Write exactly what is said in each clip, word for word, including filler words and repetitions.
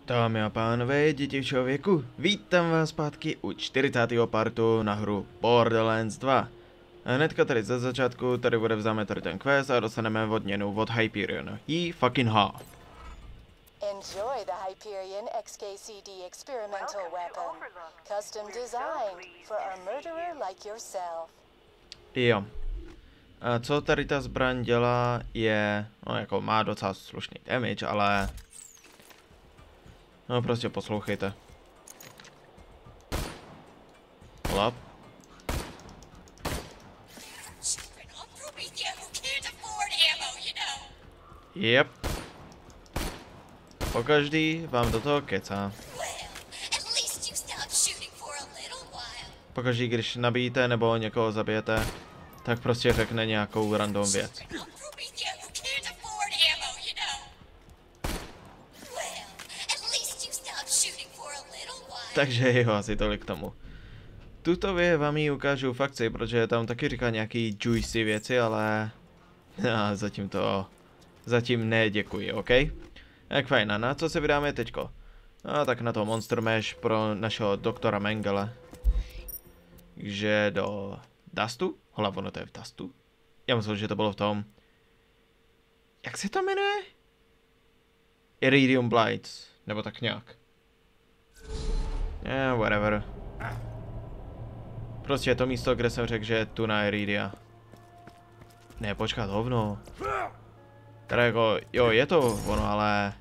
Dámy a pánové, děti všeho věku, vítám vás zpátky u čtyřicátého partu na hru Borderlands dva. A hnedka tady ze začátku tady odevzdáme tady ten quest a dostaneme odměnu od Hyperion. He fucking ha. Enjoy the Hyperion X K C D experimental weapon. Custom designed for a murderer like yourself. Jo. A co tady ta zbraň dělá je, no jako má docela slušný damage, ale... No prostě poslouchejte. Hlap. Yep. Pokaždý vám do toho kecá. Pokaždý, když nabíjíte nebo někoho zabijete, tak prostě řekne nějakou random věc. Takže jo, asi tolik k tomu. Tutově vám ji ukážu v akci, protože tam taky říká nějaký juicy věci, ale... No, zatím to... Zatím ne, děkuji, OK? Tak fajn, a na co se vydáme teďko? No tak na to Monster Mash pro našeho doktora Mengele. Takže do... Dustu? Hola, ono to je v Dustu? Já myslím, že to bylo v tom... Jak se to jmenuje? Iridium Blights, nebo tak nějak. Yeah, whatever. Prostě je to místo, kde jsem řekl, že je tu na Iridia. Ne, počkat, hovno. Teda jako, jo, je to ono, ale...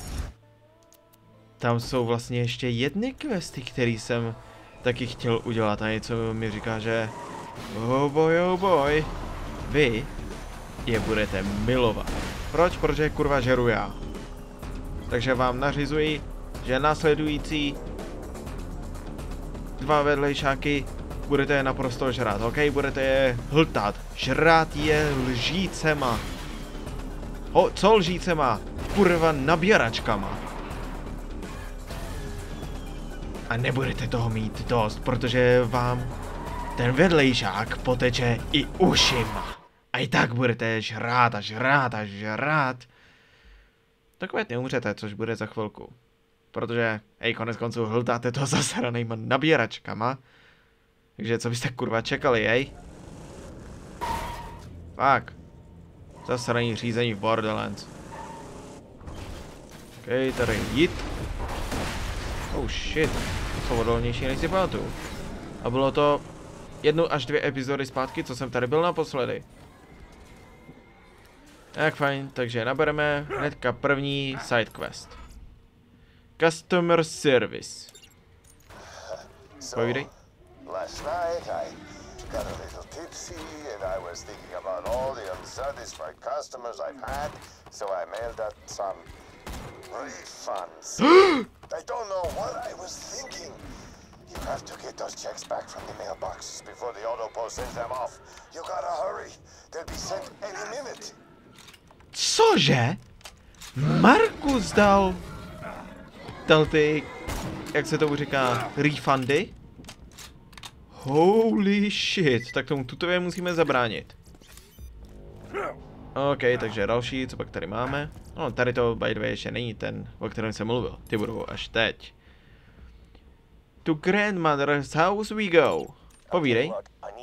Tam jsou vlastně ještě jedny questy, které jsem taky chtěl udělat a něco mi říká, že... Oh boy, oh boy. Vy je budete milovat. Proč? Protože kurva žeru já. Takže vám nařizuji, že následující dva vedlejšáky budete je naprosto žrát, ok? Budete je hltat. Žrát je lžícema. O, co lžícema? Kurva nabíračkama. A nebudete toho mít dost, protože vám ten vedlejšák poteče i ušima. A i tak budete žrát a žrát a žrát. Takové neumřete, což bude za chvilku. Protože, hej, konec konců hltáte to zasranýma nabíračkama. Takže co byste kurva čekali, hej? Fakt. Zasraný řízení v Borderlands. OK, tady jít. Oh shit. Jsou odolnější než si pamatuju. A bylo to jednu až dvě epizody zpátky, co jsem tady byl naposledy. Tak fajn, takže nabereme hnedka první side quest. Customer service. Povídej. Last night I got a little tipsy and I was thinking about all the unsatisfied customers I've had, so I mailed out some refunds. I don't know what I was thinking. You have to get those checks back from the mailboxes before the auto post sends them off. You gotta hurry. They'll be sent any minute. Cože? Markus dal... Dal ty... Jak se tomu říká? Refundy? Holy shit, tak tomu tutově musíme zabránit. OK, takže další, co pak tady máme? No, tady to by the way ještě není ten, o kterém jsem mluvil. Ty budou až teď. To grandmother's house we go. Povídej.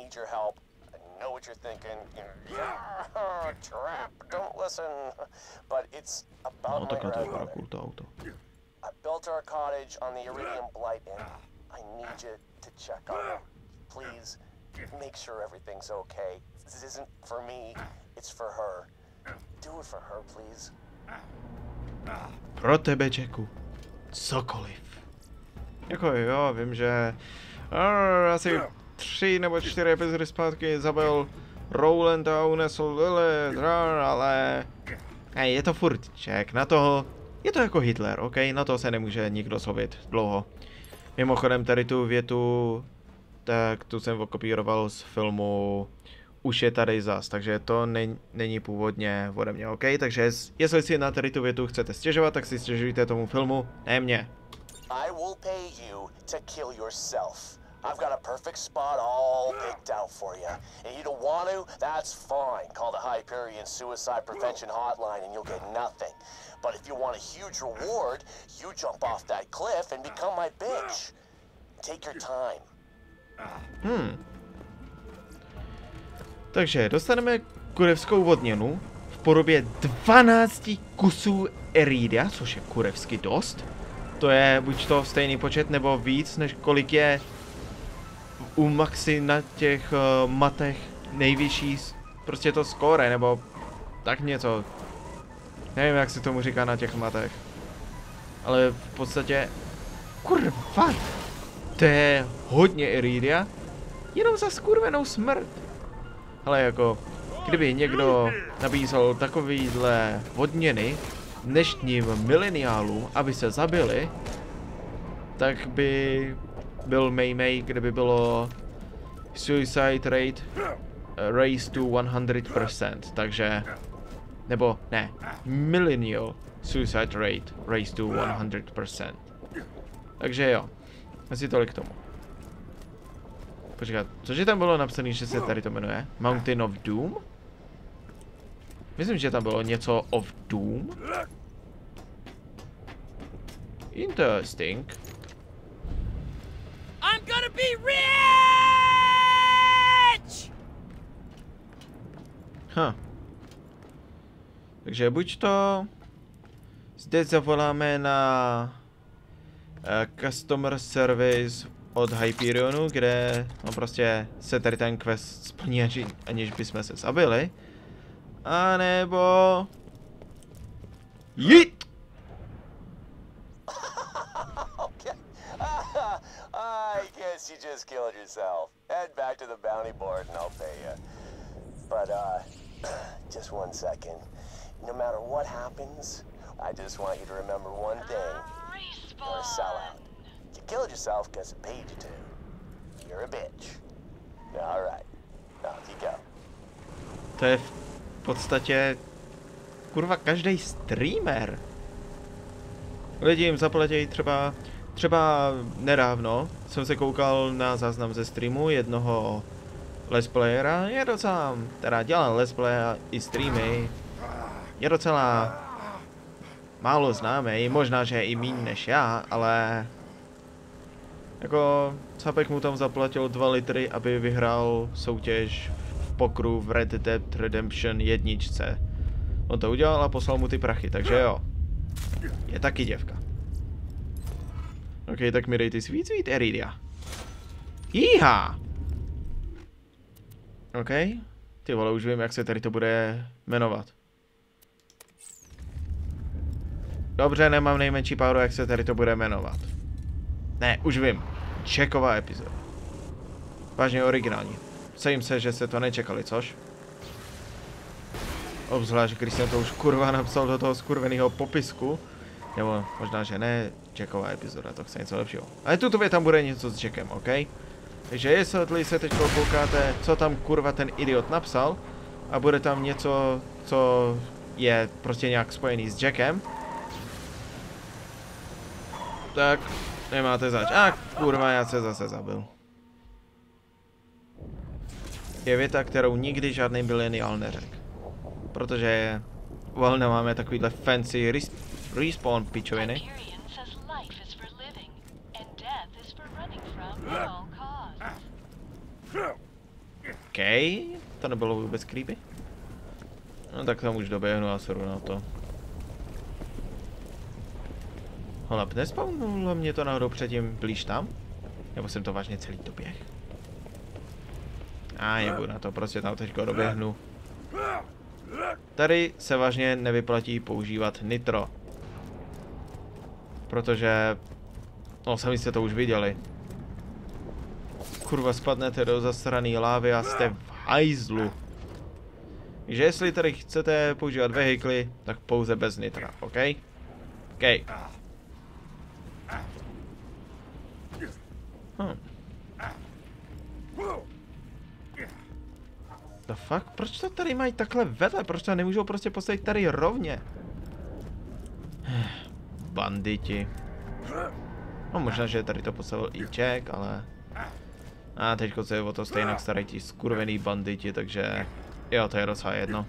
No, takhle to vypadá cool to auto. I built our cottage on the Iridium Blight and I need you to check on it. Please, make sure everything's okay. This isn't for me, it's for her. Do it for her, please. Pro tebe, Jacku. Cokoliv. Jako jo, vím, že uh, asi tři nebo čtyři epizody zpátky zabil Roland a unesl Lilith, ale hej, je to furt Jack, na toho, je to jako Hitler, ok, na to se nemůže nikdo slovit dlouho. Mimochodem tady tu větu, tak tu jsem okopíroval z filmu Už je tady zas, takže to ne, není původně ode mě, ok, takže jestli si na tady tu větu chcete stěžovat, tak si stěžujte tomu filmu, ne mě. I will pay you to kill yourself. I've got a perfect spot all picked out for you. And you don't want to? That's fine. Call the Hyperion Suicide Prevention Hotline and you'll get nothing. But if you want a huge reward, you jump off that cliff and become my bitch. Take your time. Hmm. Takže dostaneme kurevskou vodněnu v podobě dvanácti kusů Eridia, což je kurevsky dost. To je buď to stejný počet nebo víc, než kolik je u Maxi na těch uh, matech nejvyšší, prostě to skóre, nebo tak něco. Nevím, jak se tomu říká na těch matech. Ale v podstatě, kurva, to je hodně Iridia, jenom za skurvenou smrt. Ale jako, kdyby někdo nabízel takovýhle vodněny dnešním mileniálům, aby se zabili, tak by byl Mei Mei, kde by bylo suicide rate uh, raised to one hundred percent, takže, nebo ne, millennial suicide rate raised to one hundred percent. Takže jo, asi tolik k tomu. Počkat, cože tam bylo napsané, že se tady to jmenuje? Mountain of Doom? Myslím, že tam bylo něco of Doom. Interesting. I'm gonna be rich! Huh. Takže buď to zde zavoláme na uh, customer service od Hyperionu, kde no prostě se tady ten quest splní, aniž bychom se zabili. A nebo jít! Okay. I guess you just killed yourself. Head back to the bounty board and I'll pay you. But, uh, just one second. No matter what happens, I just want you to remember one thing. You're a sellout. You killed yourself because it paid you to. You're a bitch. Alright. Off you go. To je v podstatě kurva každý streamer. Lidi jim zaplatí třeba, třeba nedávno jsem se koukal na záznam ze streamu jednoho let's playera, je docela, teda dělal let's play i streamy, je docela málo známý, možná, že i míň než já, ale jako Capek mu tam zaplatil dva litry, aby vyhrál soutěž v pokru v Red Dead Redemption jedničce. On to udělal a poslal mu ty prachy, takže jo. Je taky děvka. Ok, tak mi dej ty svít svít Eridia. Jíha! Ok, ty vole, už vím, jak se tady to bude jmenovat. Dobře, nemám nejmenší páru, jak se tady to bude jmenovat. Ne, už vím. Čeková epizoda. Vážně originální. Sejím se, že jste to nečekali, což? Obzvlášť, když jsem to už kurva napsal do toho skurveného popisku. Nebo možná, že ne. Čeková epizoda, to chce něco lepšího. Ale tutově tam bude něco s Jackem, ok? Takže jestli se teď koukáte, co tam kurva ten idiot napsal, a bude tam něco, co je prostě nějak spojený s Jackem, tak nemáte zač. A kurva, já se zase zabil. Je věta, kterou nikdy žádný milenial neřekl. Protože well, nemáme takovýhle fancy res respawn pičoviny. OK, to nebylo vůbec creepy. No tak tam už doběhnu a seru na to. Holap, nespawnulo mě to náhodou předtím blíž tam? Nebo jsem to vážně celý doběh? A jebu na to, prostě tam teďko doběhnu. Tady se vážně nevyplatí používat nitro. Protože... No, sami jste to už viděli. Kurva, spadnete do zasraný lávy a jste v hajzlu. Takže jestli tady chcete používat vehikly, tak pouze bez nitra, OK? OK. Hm. The fuck? Proč to tady mají takhle vedle? Proč to nemůžou prostě postavit tady rovně? Banditi. No možná, že tady to postavil i Jack, ale... A teďko se o to stejně starají ti skurvený banditi, takže jo, to je docela jedno.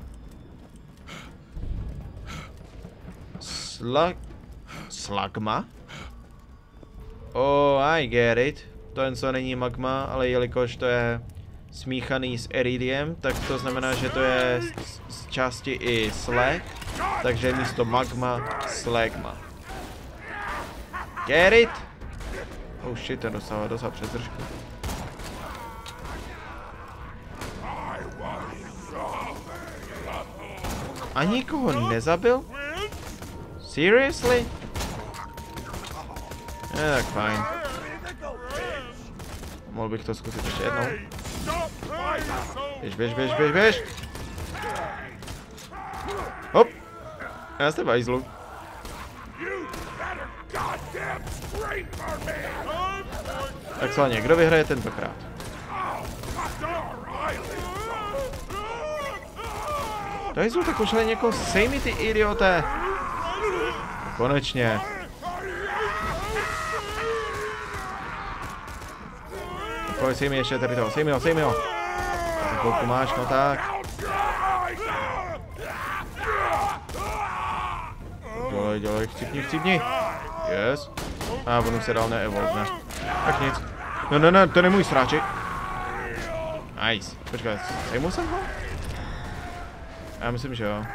Sla... Slagma? Oh, I get it. To jen co není magma, ale jelikož to je smíchaný s eridiem, tak to znamená, že to je z, z části i slag, takže místo magma, slagma. Get it? Oh shit, ten dostává docela přes držku. A nikoho nezabil? Seriously? Je, tak fajn. Mohl bych to zkusit ještě jednou. Běž, běž, běž, běž, běž. Hop. Já jste vajzlu. Tak slavně, kdo vyhraje tentokrát? Vajzlu, tak pošle někoho, sej mi ty idioté. Konečně. Pojď, sej mi ještě tady toho, sej mi ho, sej mi ho. Za chvilku máš, no tak. Dělej, dělej, chcípni, chcípni. Yes. A on už se dal neevolvne. Tak nic. No, no, no, to je můj stráček. Nice. Počkej, sejmu jsem ho? Já myslím, že jo.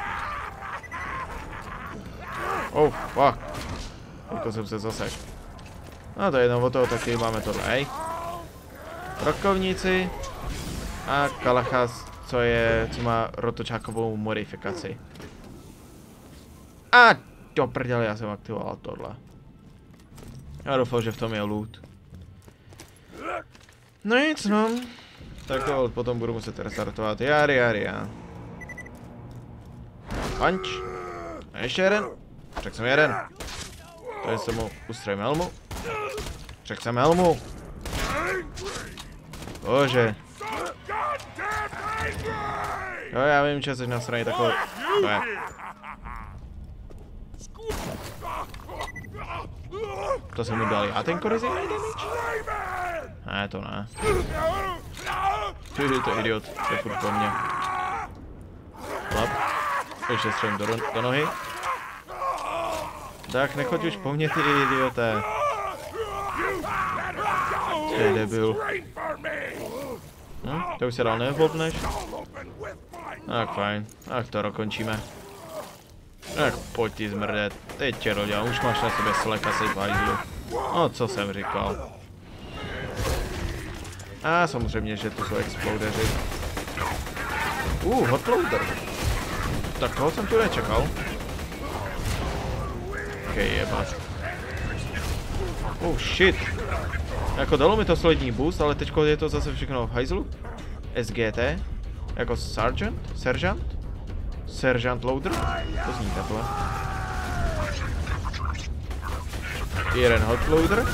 Oh, fuck. Teďko jsem se zasek. No to je jedno, o toho taky máme tohle, hej. Rokovníci a Kalachas, co je, co má rotočákovou modifikaci. A do prdele, já jsem aktivoval tohle. Já doufal, že v tom je loot. No nic no. Tak to potom budu muset restartovat. Jari, jari, já. Punch. A ještě jeden. Řekl jsem jeden. To je se mu ustrojím helmu. Řekl jsem helmu. Bože. Jo, já vím, že jsi na straně takový. To je. To jsem mu dal já ten korizejný damage? Ne, to ne. Ty, to je idiot, to je furt po mně. Klap. Ještě střelím do, do nohy. Tak nechoď už po mně, ty idioté. To je debil. Hm, to už se dál neevolvneš? Tak fajn, tak to dokončíme. Tak pojď ty zmrdet, teď tě dodělám, už máš na sobě slek asi v hajzlu. No co jsem říkal. A samozřejmě, že tu jsou explodeři. Uh, hotloader. Tak toho jsem tu nečekal. Ok, jebat. Oh shit. Jako dalo mi to solidní boost, ale teď je to zase všechno v hajzlu. S G T. Jako sergeant? Sergeant? Sergeant loader? To zní takhle. Jeden hot loader.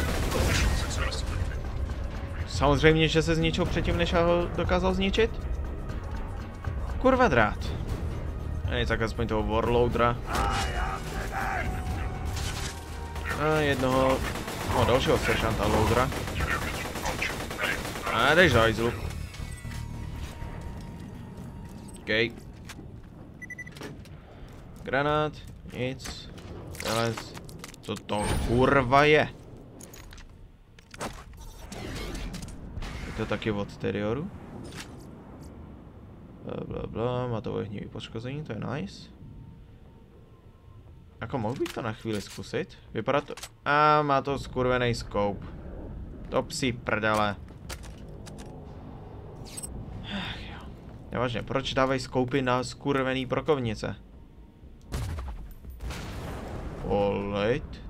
Samozřejmě, že se zničil předtím, než já ho dokázal zničit. Kurva drát. Ej, tak aspoň toho warloadera. A jednoho... O, dalšího sergeanta loadera. A jdeš do hajzlu. OK. Granát, nic. Teles. Co to kurva je? Je to taky od Terioru? Bla bla bla, má to ohnivý poškození, to je nice. Jako mohl bych to na chvíli zkusit? Vypadá to... A má to skurvený scope. To psí prdele. Ach jo. Nevážně, proč dávají scoupy na skurvený brokovnice? Alright.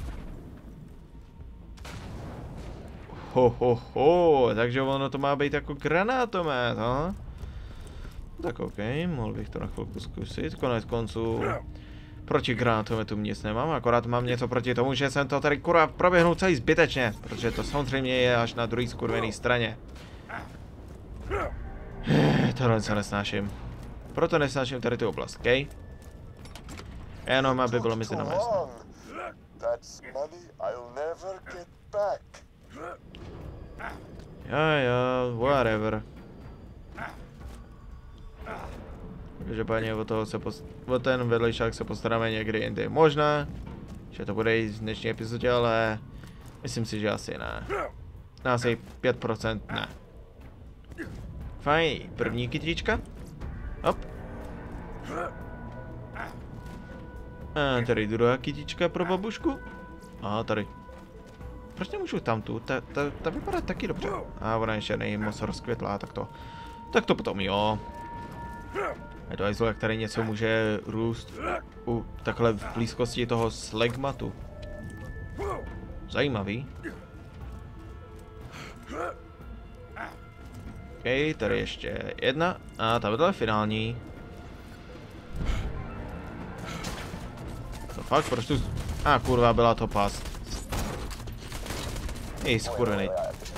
Ho ho ho, takže ono to má být jako granátomet, ha? Tak ok, mohl bych to na chvilku zkusit, konec konců proti granátometu nic nemám, akorát mám něco proti tomu, že jsem to tady kurva proběhnul celý zbytečně, protože to samozřejmě je až na druhé skurvené straně. Tohle se nesnáším. Proto nesnáším tady tu oblast, ok? Jenom aby bylo mezi námi jasno. Jo, jo, whatever. Každopádně o toho se post... o ten vedlejšák se postaráme někdy jindy. Možná, že to bude i v dnešní epizodě, ale myslím si, že asi ne. Asi pět procent ne. Fajn, první kytička. Hop. A tady druhá kytička pro babušku. Aha, tady. Proč nemůžu tam tu? Ta, ta, ta vypadá taky dobře. A ona ještě není moc rozkvětlá, tak to. Tak to potom jo. Je to ajzl, jak tady něco může růst u takhle v blízkosti toho slegmatu. Zajímavý. OK, tady ještě jedna. A ta byla finální. To fakt, proč tu... A ah, kurva, byla to past. Ej, skurvenej.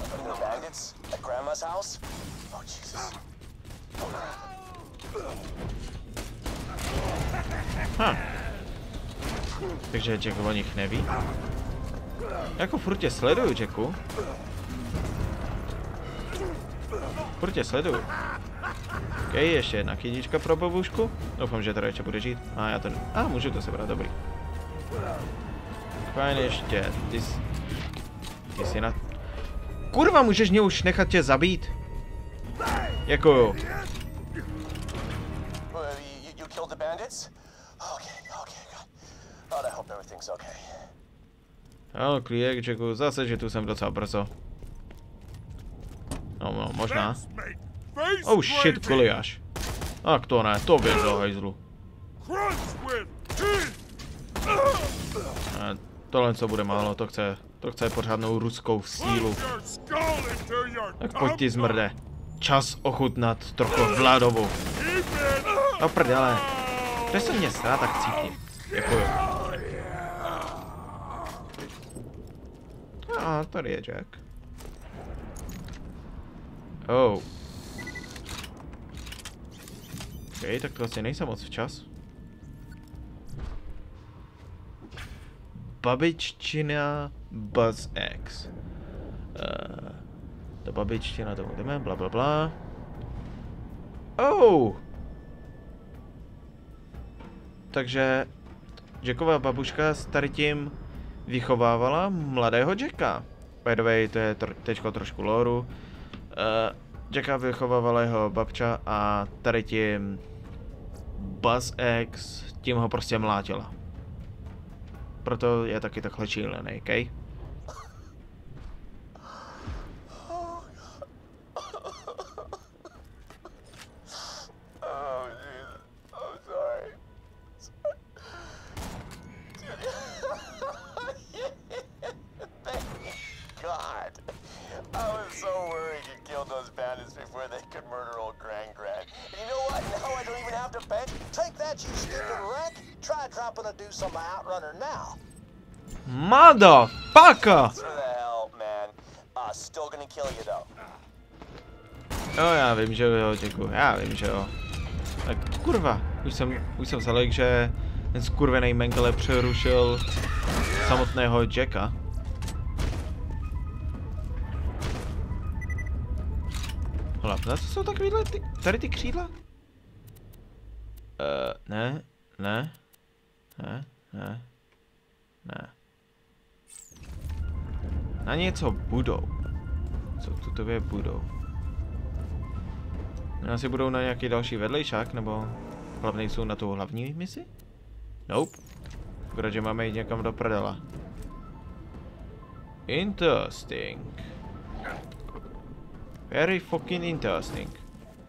Ha. Takže Jack o nich neví. Jako furt tě sleduju, Jacku. Furt tě sleduju. OK, ještě jedna kytička pro babušku. Doufám, že teda ještě bude žít. A ah, já to... A ah, můžu to sebrat, dobrý. Fajn, ještě. Ty jsi... Ty jsi na... Kurva, můžeš mě už nechat tě zabít? Jako jo. Ano, klídek, Jacku, zase, že tu jsem docela brzo. No, no, možná. Oh shit, Goliáš. Tak to ne, to běž do hajzlu. A tohle co bude málo, to chce, to chce pořádnou ruskou sílu. Tak pojď ty zmrde. Čas ochutnat trochu vládovu. No prdele. Když se mě strá, tak cítím. Děkuju. A tady je Jack. Oh. OK, tak to asi nejsem moc včas. Babiččina BuzzX. Uh, ta babiččina, tomu jdeme, bla bla bla. Oh! Takže Jackova babuška s tady tím vychovávala mladého Jacka. By the way, to je tro teďko trošku lóru. Uh, Jacka vychovávala jeho babča a tady tím BuzzX tím ho prostě mlátila. Proto je taky takhle šílený, okej? Motherfucker! Jo, já vím, že jo, Jacku, já vím, že jo. Tak kurva, už jsem, už jsem zalek, že ten skurvený Mengele přerušil samotného Jacka. Hlavně, co jsou takovýhle ty, tady ty křídla? Uh, ne, ne, ne, ne, ne. Na něco budou. Co tu tobě budou? Asi budou na nějaký další vedlejšák, nebo hlavně jsou na tu hlavní misi? Nope. Protože máme jít někam do prdela. Interesting. Very fucking interesting.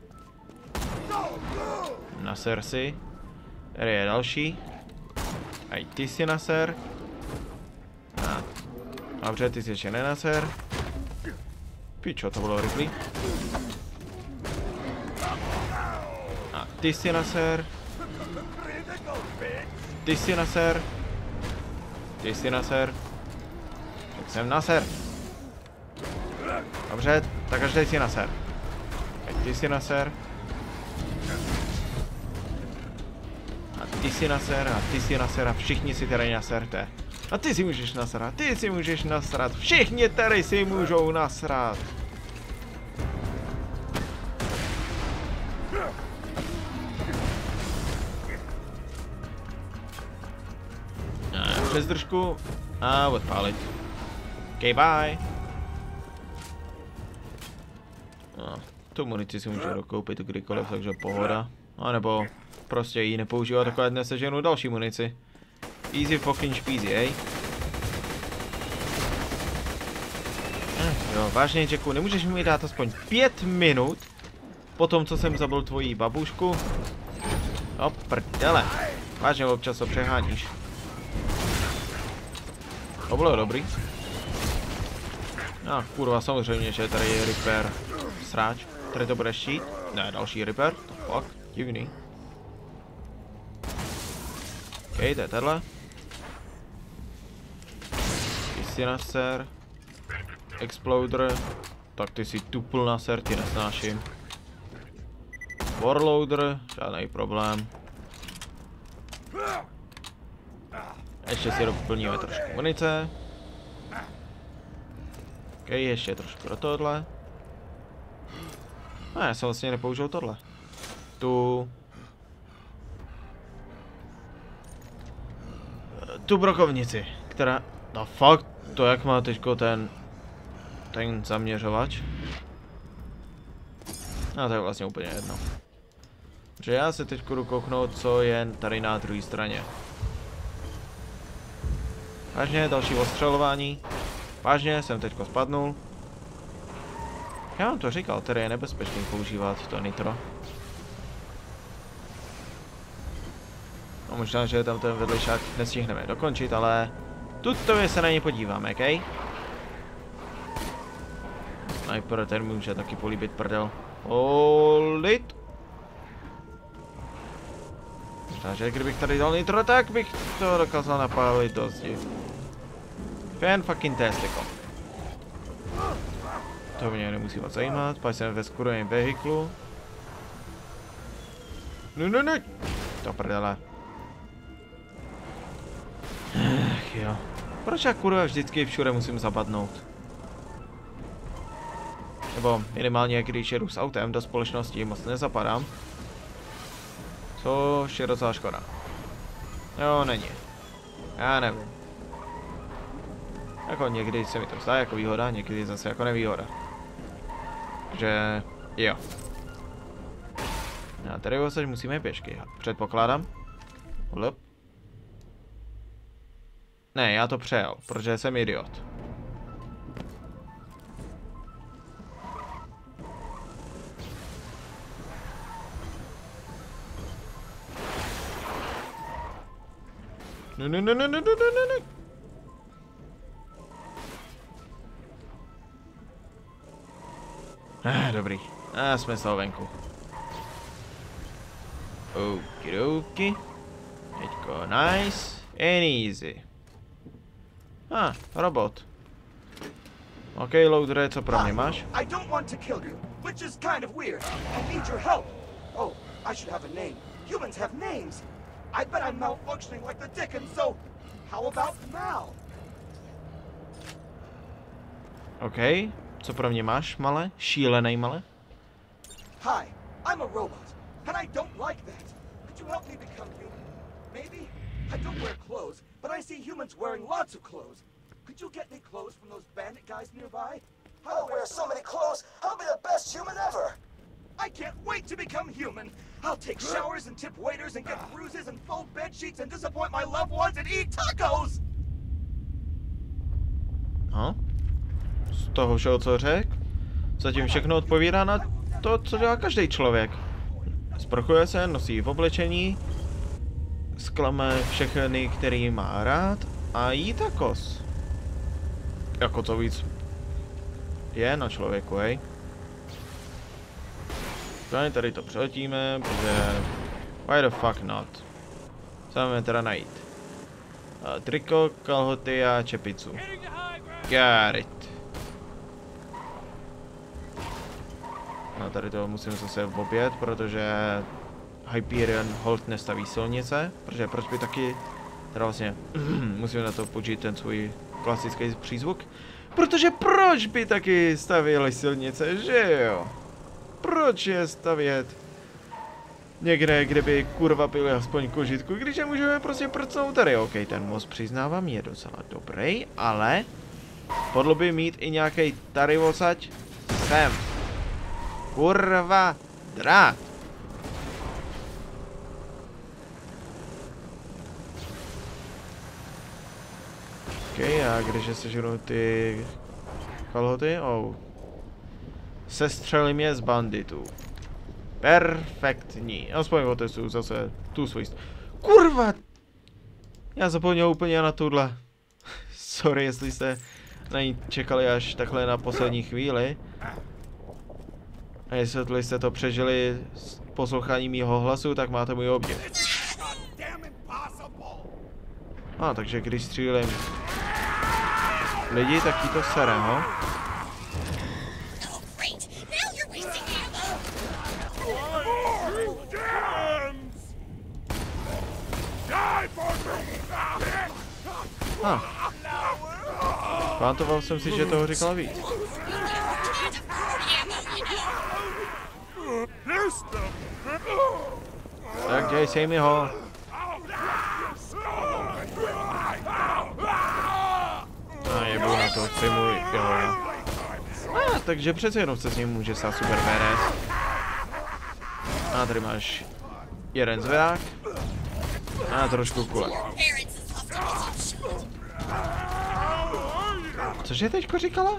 Naser si. Tady je další. A ty si naser. A. Dobře, ty si ještě nenaser. Pičo, to bylo rychlý. A ty si naser. Ty si naser. Ty si naser. Tak jsem naser. Dobře, tak každý si naser. Tak ty si naser. A ty si naser, a ty si naser, a všichni si tady naserte. A ty si můžeš nasrat, ty si můžeš nasrat, všichni tady si můžou nasrat. bez držku a odpálit. OK, bye. No, tu munici si můžu dokoupit kdykoliv, takže pohoda. A nebo prostě ji nepoužívat, takhle dnes seženu další munici. Easy fucking peasy, ej. Eh, jo, vážně, Jacku, nemůžeš mi dát aspoň pět minut po tom, co jsem zabil tvoji babušku? No prdele. Vážně, občas to přeháníš. To bylo dobrý. No, kurva, samozřejmě, že tady je Reaper sráč. Tady to bude štít. Ne, další Reaper. To fuck, divný. OK, to je tenhle. Ty na ser. Exploder. Tak ty si tupl na ser, ty nesnáším. Warloader, žádný problém. Ještě si doplníme trošku munice. OK, ještě trošku do tohle. A já jsem vlastně nepoužil tohle. Tu... Tu brokovnici, která... No fakt, to jak má teďko ten... Ten zaměřovač. No to je vlastně úplně jedno. Že já se teď jdu kouknout, co je tady na druhé straně. Vážně, další ostřelování. Vážně, jsem teďko spadnul. Já vám to říkal, tady je nebezpečný používat to nitro. No možná, že tam ten vedlejšák nestihneme dokončit, ale... Tutově se na ně podíváme, okej? Okay? Sniper, ten může taky políbit prdel. Holit! Možná, že kdybych tady dal nitro, tak bych to dokázal napálit do zdi. Fan fucking testicle. To mě nemusí moc zajímat, pak jsem ve skurveném vehiklu. No, no, no. To prdele. Ach jo. Proč já kurva vždycky všude musím zapadnout? Nebo minimálně když jedu s autem do společnosti moc nezapadám. Což je docela škoda. Jo, není. Já nevím. Jako někdy se mi to zdá jako výhoda, někdy zase jako nevýhoda. Že jo. A tady vlastně musíme pěšky, předpokládám. Lep. Ne, já to přejel, protože jsem idiot. No, no, no, no, no, no, no, no. Ah, dobrý. A ah, jsme z toho venku. Okidoki. Teďko nice and easy. Ah, robot. OK, loader, co pro mě máš? I don't want to kill you, which is kind of weird. I need your help. Oh, I should have a name. Humans have names. I bet I'm malfunctioning like the Dickens, so how about Mal? OK, co pro mě máš, male? Šílenej male? Hi, I'm a robot, and I don't like that. Could you help me become human? Maybe? I don't wear clothes, but I see humans wearing lots of clothes. Could you get me clothes from those bandit guys nearby? I'll wear so many clothes, I'll be the best human ever! I can't wait to become human! I'll take showers and tip waiters and get bruises and fold bed sheets and disappoint my loved ones and eat tacos! No? Z toho všeho, co řekl? Zatím všechno odpovídá na to, co dělá každý člověk. Sprchuje se, nosí v oblečení, zklame všechny, který má rád a jí tacos. Jako to víc je na člověku, hej? Tady to přeletíme, protože... Why the fuck not? Co máme teda najít? Uh, triko, kalhoty a čepicu. Got it. No tady to musím zase obět, protože... Hyperion hold nestaví silnice, protože proč by taky... Teda vlastně... musím na to použít ten svůj klasický přízvuk. Protože proč by taky stavěli silnice, že jo? Proč je stavět? někde, kde by kurva byly aspoň kožitku, když je můžeme prostě prcnout tady. OK, ten most přiznávám je docela dobrý, ale podlo by mít i nějaký tady odsaď sem. Kurva drát. OK, a když seženu ty kalhoty, oh. Sestřelím je z banditů. Perfektní. Aspoň otestuju zase tu svůj. Kurva! Já zapomněl úplně na tuhle. Sorry, jestli jste na ní čekali až takhle na poslední chvíli. A jestli jste to přežili s posloucháním mýho hlasu, tak máte můj obdiv. A, takže když střílím lidi, tak jí to sere, ho? Ah. Pamatoval jsem si, že toho říkala víc. Tak děj se mi ho. A jebu na to, chci můj, jo. A, takže přece jenom se s ním může stát super veres. A tady máš jeden zvedák. A trošku kulek. Cože teďko říkala?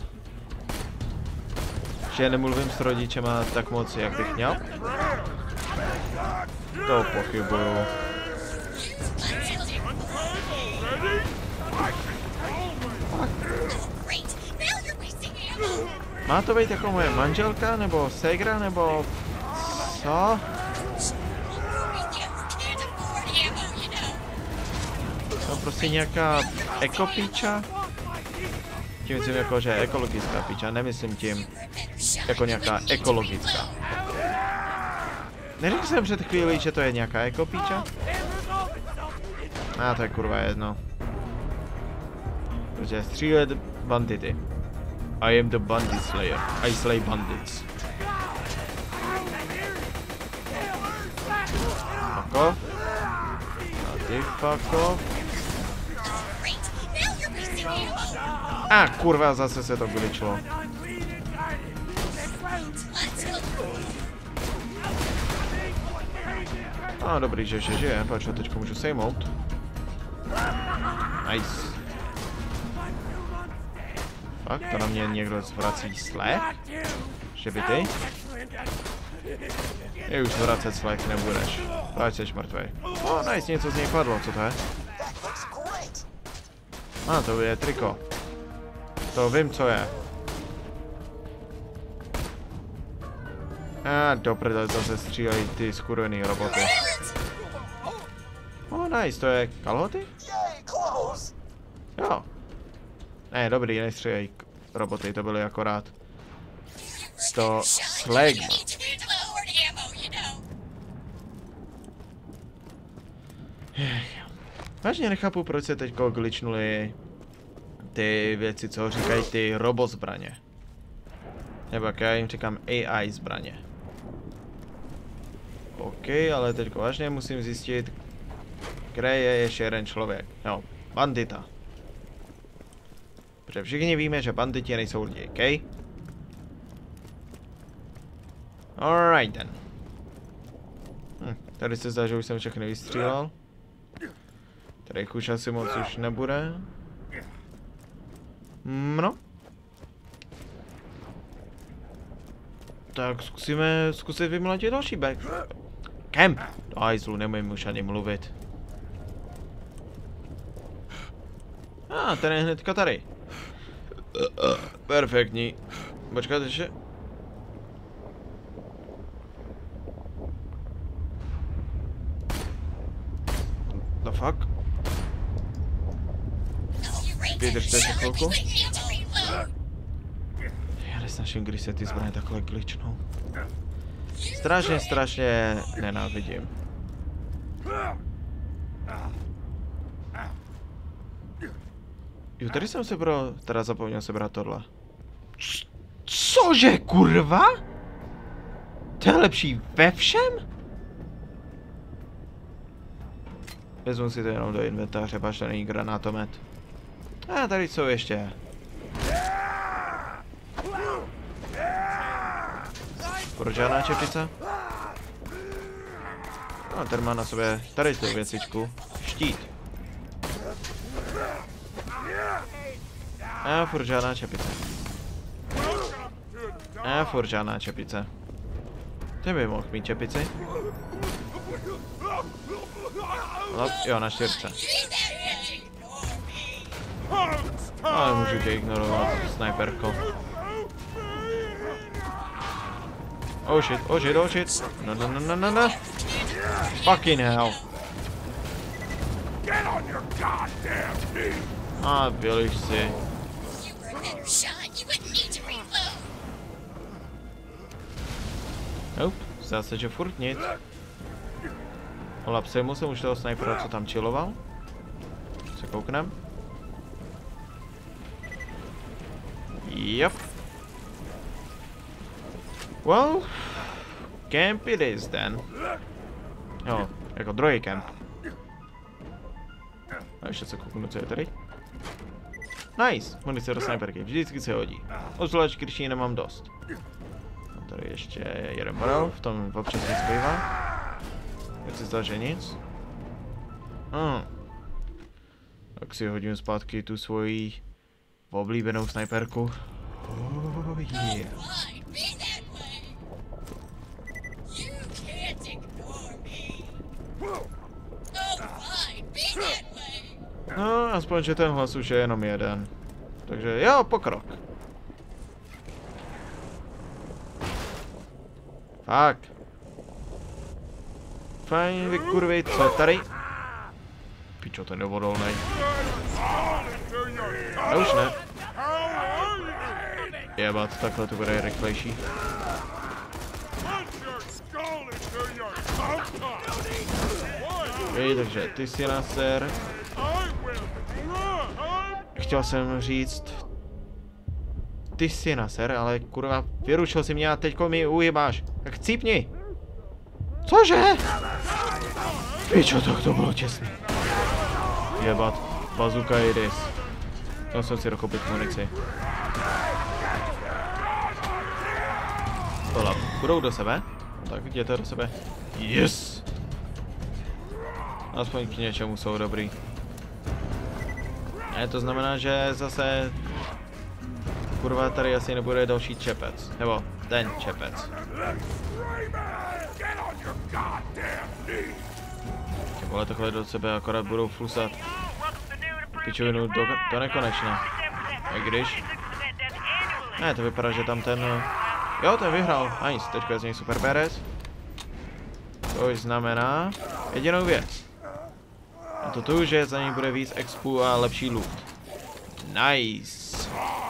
Že nemluvím s rodičema tak moc, jak bych měl? To pochybuju. Má to být jako moje manželka, nebo ségra, nebo co? To prostě nějaká ekopíča? Tím myslím jako, že ekologická píča, nemyslím tím jako nějaká ekologická. Neřekl jsem před chvílí, že to je nějaká ekopíča? A ah, to je kurva jedno. Protože střílet bandity. I am the bandit slayer. I slay bandits. Fuck off. A ty fuck off. A ah, kurva, zase se to glitchlo. A ah, dobrý, že ještě žije, pač ho teďko můžu sejmout. Nice. Fakt, to na mě někdo zvrací slech? Že by ty? Je už zvracet slech nebudeš. Právě jsi mrtvej. O, oh, nice, něco z něj padlo, co to je? A ah, to je triko. To vím, co je. A ah, doprdele, zase střílejí ty skurvený roboty. Oh, nice, to je kalhoty? Jo. Ne, dobrý, nestřílejí roboty, to byly akorát. To slegma. Vážně nechápu, proč se teďko glitchnuli ty věci, co říkají ty robozbraně. Nebo jak já jim říkám A I zbraně. OK, ale teďko vážně musím zjistit, kde je ještě jeden člověk. No, bandita. Protože všichni víme, že banditi nejsou lidi, OK? Alright then. Hm, tady se zdá, že už jsem všechny vystřílel. Tady už asi moc už nebude. No. Tak zkusíme zkusit vymlatit další back. Camp! Do hajzlu, nemůžu už ani mluvit. A, ah, ten je hnedka tady. Perfektní. Počkat ještě. The fuck? Vydržte ještě chvilku. Já nesnažím, když se ty zbraně takhle glitchnou. Strašně, strašně nenávidím. Jo, tady jsem se bro, teda zapomněl sebrat tohle. Cože, kurva? To je lepší ve všem? Vezmu si to jenom do inventáře, pač to není granátomet. A tady jsou ještě. Proč žádná čepice? No, ten má na sobě tady tu věcičku. Štít. A furt žádná čepice. A furt žádná čepice. Ten by mohl mít čepici. Lap, jo, na čtyřce. Ale můžu tě ignorovat, snajperko. Oh shit, oh shit, oh shit. No, no, no, no, no, no. Fucking hell. A běliš si. Nope, zdá se, že furt nic. Lapsejmu jsem už toho snajpera, co tam chilloval. Se kouknem. Yep. Well, camp it is then. Jo, jako druhý camp. A ještě se kouknu, co je tady. Nice, munice do snajperky, vždycky se hodí. Ozvlášť, když ji nemám dost. A tady ještě jeden barel, v tom občas nic bývá. Teď si zdá, že nic. Hmm. Tak si hodím zpátky tu svoji oblíbenou snajperku. Oh yeah. No, aspoň, že ten hlas už je jenom jeden. Takže jo, pokrok. Fakt. Fajn, vy kurvy, co je tady? Pičo, ten je odolnej. A už ne. Jebat, takhle to bude rychlejší. Hej, takže ty si naser. Chtěl jsem říct... Ty si naser, ale kurva, vyrušil si mě a teďko mi ujebáš. Tak cípni! Cože? Pičo, tak to bylo těsný. Jebat, bazooka idis. Měl jsem si dokoupit munici. Tohle, budou do sebe? Tak jděte do sebe. Yes! Aspoň k něčemu jsou dobrý. Ne, to znamená, že zase... Kurva, tady asi nebude další čepec. Nebo ten čepec. Ty vole, takhle do sebe akorát budou flusat. Pičovinu do, do nekonečna. A když? Ne, to vypadá, že tam ten... Jo, ten vyhrál. Nice, teďka je z něj super badass. To už znamená jedinou věc. A to tu, že za něj bude víc expu a lepší loot. Nice.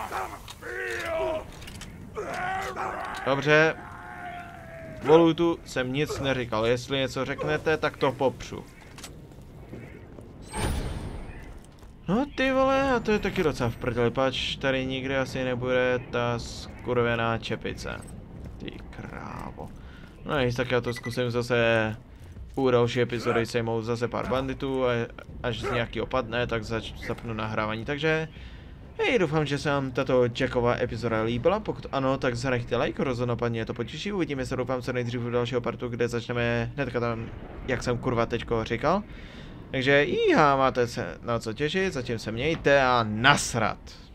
Dobře. O lootu jsem nic neříkal. Jestli něco řeknete, tak to popřu. No ty vole, a to je taky docela v prdeli, pač tady nikdy asi nebude ta skurvená čepice. Ty krávo. No nic, tak já to zkusím zase u další epizody sejmout zase pár banditů a až z nějaký opadne, tak zač zapnu nahrávání, takže hej, doufám, že se vám tato Jackova epizoda líbila, pokud ano, tak zanechte like, rozhodně to potěší, uvidíme se doufám co nejdřív u dalšího partu, kde začneme hnedka tam, jak jsem kurva teďko říkal. Takže iha, máte se na co těšit, zatím se mějte a nasrat.